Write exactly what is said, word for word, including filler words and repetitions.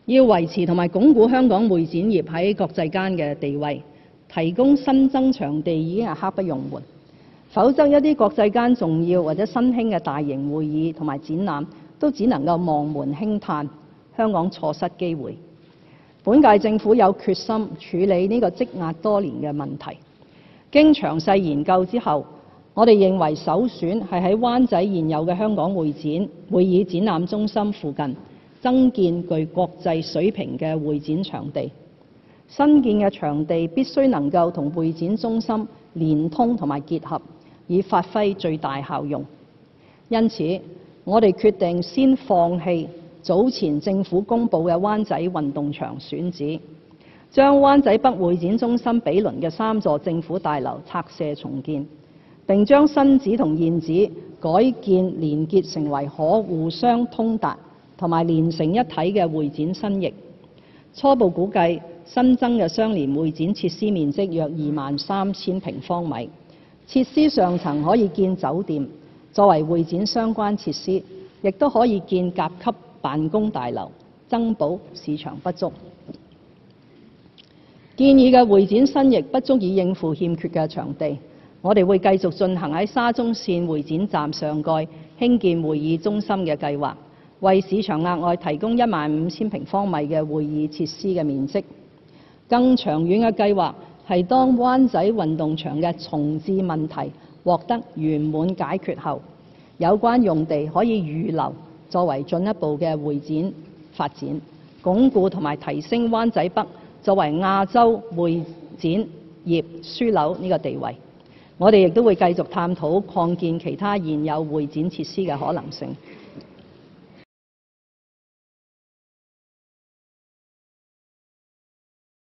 要維持同埋鞏固香港會展業喺國際間嘅地位，提供新增場地已經係刻不容緩。否則，一啲國際間重要或者新興嘅大型會議同埋展覽都只能夠望門輕嘆，香港錯失機會。本屆政府有決心處理呢個積壓多年嘅問題。經詳細研究之後，我哋認為首選係喺灣仔現有嘅香港會展會議展覽中心附近增建具國際水平嘅會展場地。新建嘅場地必須能夠同會展中心連通同埋結合，以發揮最大效用。因此，我哋決定先放棄早前政府公布嘅灣仔運動場選址，將灣仔北會展中心毗鄰嘅三座政府大樓拆卸重建，並將新址同現址改建連結成為可互相通達同埋連成一體嘅會展新翼。初步估計，新增嘅相連會展設施面積約二萬三千平方米，設施上層可以建酒店，作為會展相關設施，亦都可以建甲級辦公大樓，增補市場不足。建議嘅會展新翼不足以應付欠缺嘅場地，我哋會繼續進行喺沙中線會展站上蓋興建會議中心嘅計劃，為市場額外提供一萬五千平方米嘅會議設施嘅面積。更長遠嘅計劃係當灣仔運動場嘅重置問題獲得圓滿解決後，有關用地可以預留作為進一步嘅會展發展，鞏固同埋提升灣仔北作為亞洲會展業樞紐呢個地位。我哋亦都會繼續探討擴建其他現有會展設施嘅可能性。